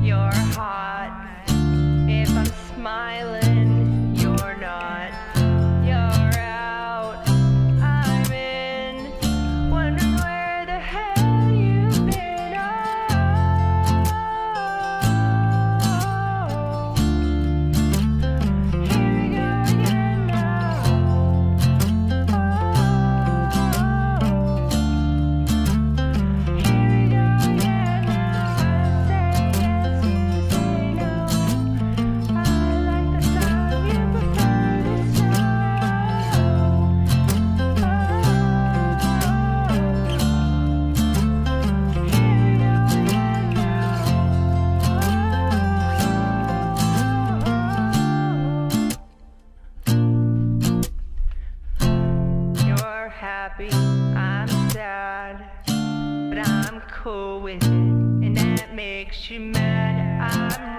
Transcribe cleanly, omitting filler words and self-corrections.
You're hot. If I'm smiling, you're not. You're out, I'm in. Wondering where the hell you've been. Oh, here we go again now. Here we go again now. I say yes, you say no. I like the sound, you prefer the snow. Here we go again now. You're happy, I'm sad, but I'm cool with it, and that makes you mad. I'm